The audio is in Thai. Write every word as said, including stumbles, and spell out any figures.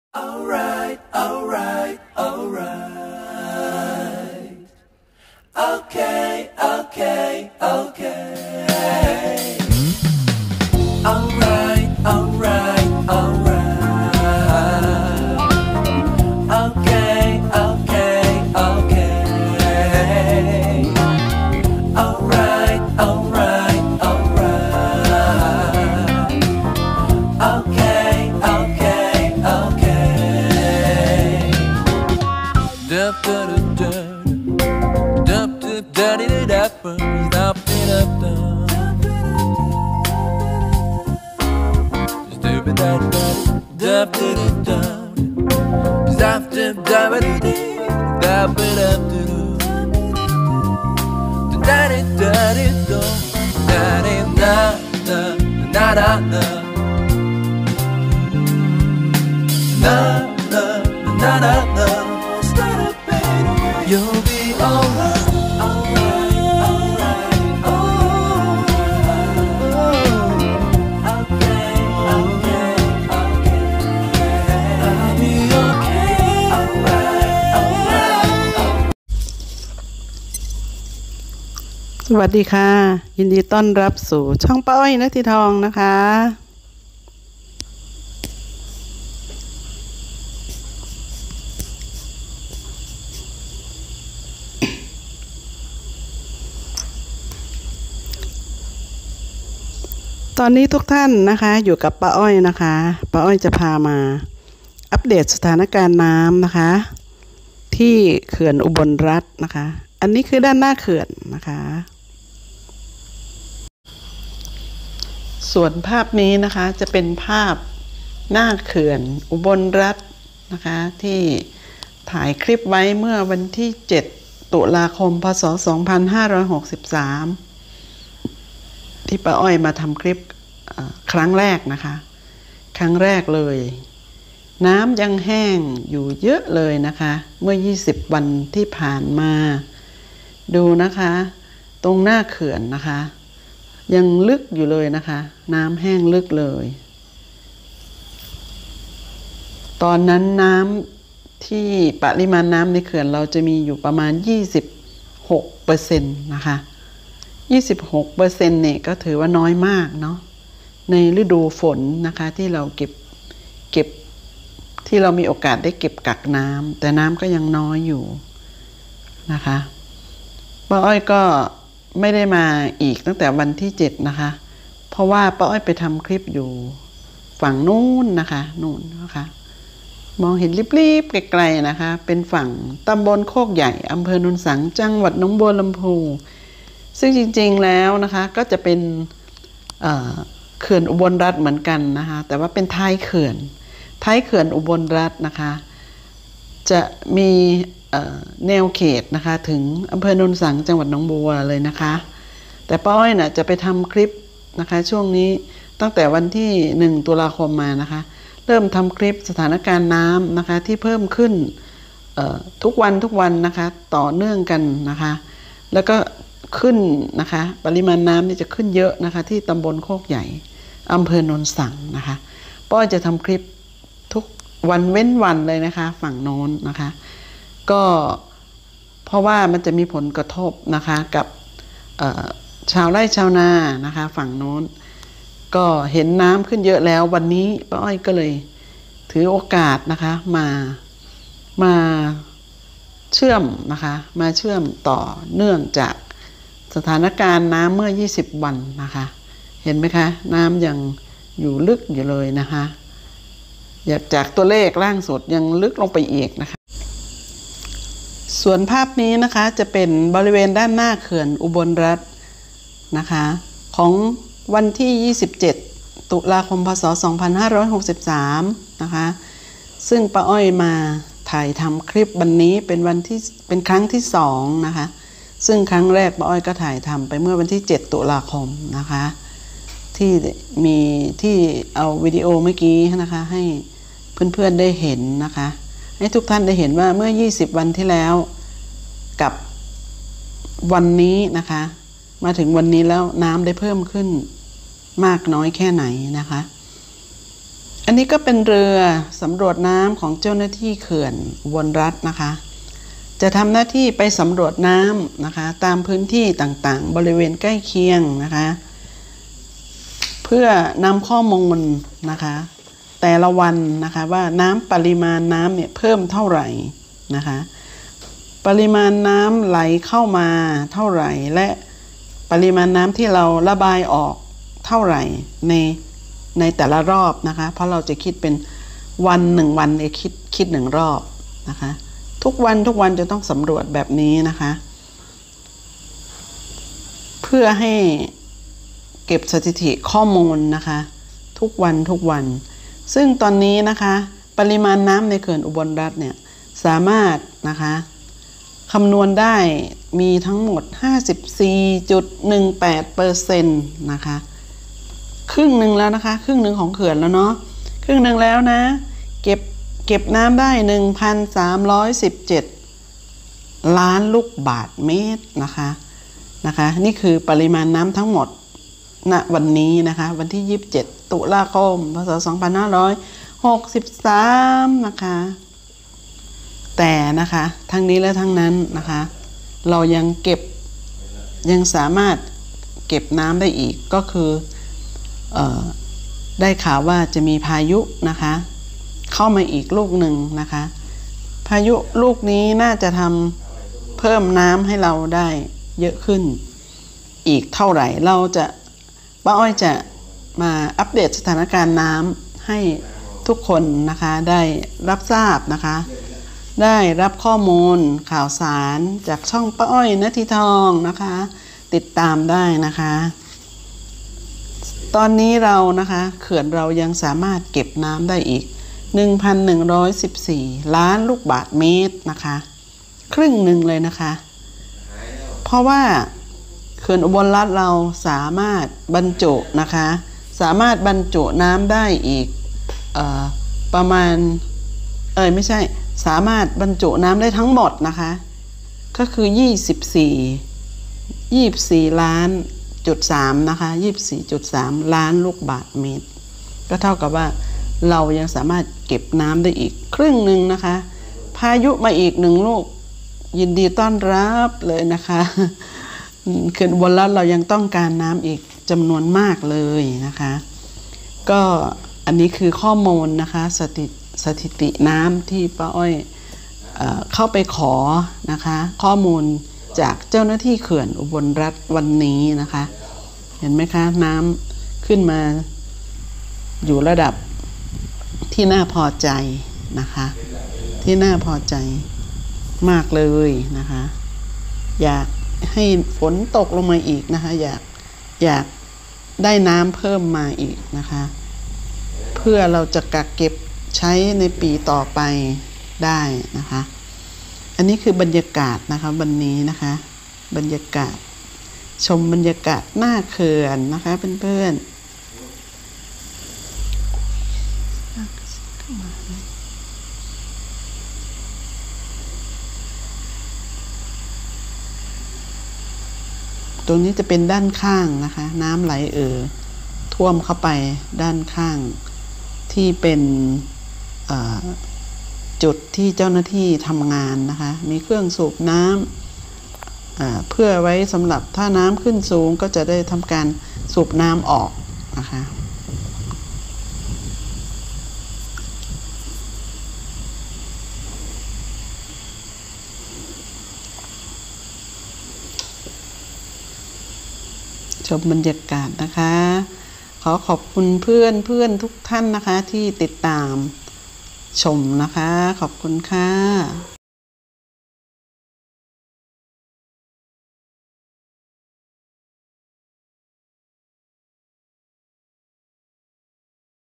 Alright, alright, alright. Okay, okay, okay. Alright, alright, alright. Okay, okay, okay. Alright, alright, alright. Okay, okay, okay. Dup dup dup dup dup dup dup dup dup You'll be alright. สวัสดีค่ะยินดีต้อนรับสู่ช่องป้าอ้อยนัทธิทองนะคะตอนนี้ทุกท่านนะคะอยู่กับป้าอ้อยนะคะป้าอ้อยจะพามาอัปเดตสถานการณ์น้ำนะคะที่เขื่อนอุบลรัตน์นะคะอันนี้คือด้านหน้าเขื่อนนะคะส่วนภาพนี้นะคะจะเป็นภาพหน้าเขื่อนอุบลรัตน์นะคะที่ถ่ายคลิปไว้เมื่อวันที่เจ็ดตุลาคมพศสองพันห้าร้อยหกสิบสามที่ป้าอ้อยมาทำคลิปครั้งแรกนะคะครั้งแรกเลยน้ำยังแห้งอยู่เยอะเลยนะคะเมื่อยี่สิบวันที่ผ่านมาดูนะคะตรงหน้าเขื่อนนะคะยังลึกอยู่เลยนะคะน้ำแห้งลึกเลยตอนนั้นน้ำที่ปริมาณน้ำในเขื่อนเราจะมีอยู่ประมาณ ยี่สิบหกเปอร์เซ็นต์ นะคะ ยี่สิบหกเปอร์เซ็นต์ เนี่ยก็ถือว่าน้อยมากเนาะในฤดูฝนนะคะที่เราเก็บเก็บที่เรามีโอกาสได้เก็บกักน้ำแต่น้ำก็ยังน้อยอยู่นะคะป้าอ้อยก็ไม่ได้มาอีกตั้งแต่วันที่เจ็ดนะคะเพราะว่าป้าอ้อยไปทำคลิปอยู่ฝั่งนู้นนะคะนู่นนะคะมองเห็นริบๆไกลๆนะคะเป็นฝั่งตำบลโคกใหญ่อำเภอโนนสังจังหวัดหนองบัวลำพูซึ่งจริงๆแล้วนะคะก็จะเป็นเอ่อเขื่อนอุบลรัตน์เหมือนกันนะคะแต่ว่าเป็นท้ายเขื่อนท้ายเขื่อนอุบลรัตน์นะคะจะมีแนวเขตนะคะถึงอำเภอโนนสังจังหวัดหนองบัวเลยนะคะแต่ป้าอ้อยน่ะจะไปทำคลิปนะคะช่วงนี้ตั้งแต่วันที่หนึ่งตุลาคมมานะคะเริ่มทำคลิปสถานการณ์น้ำนะคะที่เพิ่มขึ้นทุกวันทุกวันนะคะต่อเนื่องกันนะคะแล้วก็ขึ้นนะคะปริมาณน้ำนี่จะขึ้นเยอะนะคะที่ตำบลโคกใหญ่อำเภอโนนสังนะคะป้าอ้อยจะทำคลิปทุกวันเว้นวันเลยนะคะฝั่งโน้นนะคะก็เพราะว่ามันจะมีผลกระทบนะคะกับชาวไร่ชาวนานะคะฝั่งโน้นก็เห็นน้ำขึ้นเยอะแล้ววันนี้ป้าอ้อยก็เลยถือโอกาสนะคะมามาเชื่อมนะคะมาเชื่อมต่อเนื่องจากสถานการณ์น้ำเมื่อยี่สิบวันนะคะเห็นไหมคะน้ำยังอยู่ลึกอยู่เลยนะคะจากตัวเลขล่างสุดยังลึกลงไปอีกนะคะส่วนภาพนี้นะคะจะเป็นบริเวณด้านหน้าเขื่อนอุบลรัตน์นะคะของวันที่ยี่สิบเจ็ดตุลาคมพศสองพันห้าร้อยหกสิบสามนะคะซึ่งป้าอ้อยมาถ่ายทำคลิปวันนี้เป็นวันที่เป็นครั้งที่สองนะคะซึ่งครั้งแรกป้าอ้อยก็ถ่ายทำไปเมื่อวันที่เจ็ดตุลาคมนะคะที่มีที่เอาวิดีโอเมื่อกี้นะคะให้เพื่อนๆได้เห็นนะคะให้ทุกท่านได้เห็นว่าเมื่อยี่สิบวันที่แล้วกับวันนี้นะคะมาถึงวันนี้แล้วน้ำได้เพิ่มขึ้นมากน้อยแค่ไหนนะคะอันนี้ก็เป็นเรือสำรวจน้ำของเจ้าหน้าที่เขื่อนอุบลรัฐนะคะจะทำหน้าที่ไปสำรวจน้ำนะคะตามพื้นที่ต่างๆบริเวณใกล้เคียงนะคะเพื่อนำข้อมูลนะคะแต่ละวันนะคะว่าน้ำปริมาณน้ำเนี่ยเพิ่มเท่าไหร่นะคะปริมาณน้ำไหลเข้ามาเท่าไหร่และปริมาณน้ำที่เราระบายออกเท่าไหร่ในในแต่ละรอบนะคะเพราะเราจะคิดเป็นวันหนึ่งวันเอคิดคิดหนึ่งรอบนะคะทุกวันทุกวันจะต้องสำรวจแบบนี้นะคะเพื่อให้เก็บสถิติข้อมูลนะคะทุกวันทุกวันซึ่งตอนนี้นะคะปริมาณน้ำในเขื่อนอุบลรัฐเนี่ยสามารถนะคะคำนวณได้มีทั้งหมด ห้าสิบสี่จุดหนึ่งแปดเปอร์เซ็นต์ นะคะครึ่งหนึ่งแล้วนะคะครึ่งหนึ่งของเขื่อนแล้วเนาะครึ่งหนึ่งแล้วนะเก็บเก็บน้ำได้ หนึ่งพันสามร้อยสิบเจ็ด ล้านลูกบาศก์เมตรนะคะนะคะนี่คือปริมาณน้ำทั้งหมดณวันนี้นะคะวันที่ยี่สิบเจ็ดตุลาคมพศสองพันห้าร้อยหกสิบสามนะคะแต่นะคะทั้งนี้และทั้งนั้นนะคะเรายังเก็บยังสามารถเก็บน้ำได้อีกก็คือเอ่อได้ข่าวว่าจะมีพายุนะคะเข้ามาอีกลูกหนึ่งนะคะพายุลูกนี้น่าจะทำเพิ่มน้ำให้เราได้เยอะขึ้นอีกเท่าไหร่เราจะป้าอ้อยจะมาอัปเดตสถานการณ์น้ำให้ทุกคนนะคะได้รับทราบนะคะได้รับข้อมูลข่าวสารจากช่องป้าอ้อยณทีทองนะคะติดตามได้นะคะตอนนี้เรานะคะเขื่อนเรายังสามารถเก็บน้ำได้อีก หนึ่งพันหนึ่งร้อยสิบสี่ ล้านลูกบาศก์เมตรนะคะครึ่งหนึ่งเลยนะคะเพราะว่าเขื่อนอุบลรัฐเราสามารถบรรจุนะคะสามารถบรรจุน้ำได้อีกเอ่อประมาณเอ่ยไม่ใช่สามารถบรรจุน้ำได้ทั้งหมดนะคะก็คือยี่สิบสี่ ยี่สิบสี่ล้านจุดสามนะคะ ยี่สิบสี่จุดสาม ล้านลูกบาศก์เมตรก็เท่ากับว่าเรายังสามารถเก็บน้ำได้อีกครึ่งหนึ่งนะคะพายุมาอีกหนึ่งลูกยินดีต้อนรับเลยนะคะเขื่อนอุบลรัฐเรายังต้องการน้ำอีกจำนวนมากเลยนะคะก็อันนี้คือข้อมูลนะคะสถิติสถิติน้ำที่ป้าอ้อยเอ่อเข้าไปขอนะคะข้อมูลจากเจ้าหน้าที่เขื่อนอุบลรัฐวันนี้นะคะเห็นไหมคะน้ำขึ้นมาอยู่ระดับที่น่าพอใจนะคะที่น่าพอใจมากเลยนะคะอยากให้ฝนตกลงมาอีกนะคะอยากอยากได้น้ำเพิ่มมาอีกนะคะเพื่อเราจะกักเก็บใช้ในปีต่อไปได้นะคะอันนี้คือบรรยากาศนะคะวันนี้นะคะบรรยากาศชมบรรยากาศหน้าเขื่อนนะคะเพื่อนๆตรงนี้จะเป็นด้านข้างนะคะน้ำไหลเอ่อท่วมเข้าไปด้านข้างที่เป็นจุดที่เจ้าหน้าที่ทำงานนะคะมีเครื่องสูบน้ำเพื่อไว้สำหรับถ้าน้ำขึ้นสูงก็จะได้ทำการสูบน้ำออกนะคะชมบรรยากาศนะคะขอขอบคุณเพื่อนเพื่อนทุกท่านนะคะที่ติดตามชมนะคะขอบคุณค่ะ